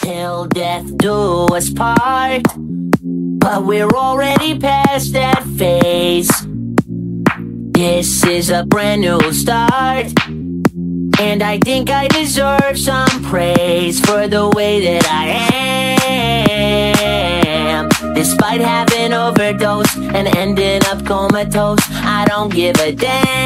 Till death do us part, but we're already past that phase. This is a brand new start, and I think I deserve some praise for the way that I am. Despite having overdosed and ending up comatose, I don't give a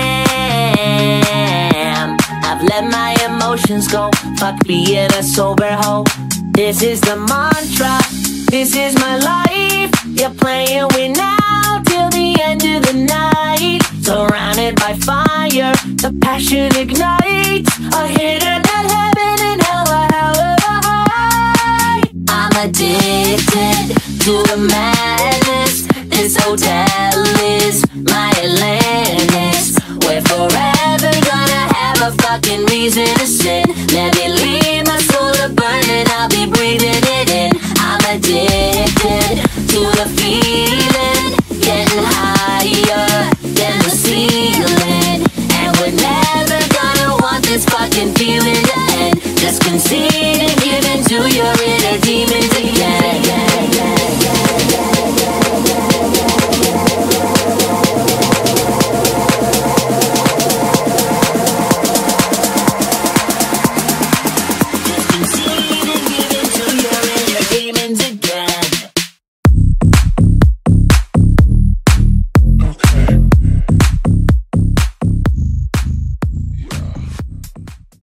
damn. I've let my emotions go, fuck being a sober hoe. This is the mantra, this is my life. You're playing with now till the end of the night. Surrounded by fire, the passion ignites. A hidden at heaven and hell, a hell of a high. I'm addicted to the madness. This hotel is my Atlantis. We're forever gonna have a fucking reason to sin. Let me leave my soul to burn and I'll be breathing it in. I'm addicted to the feeling, getting higher than the ceiling. And we're never gonna want this fucking feeling to end. Just conceive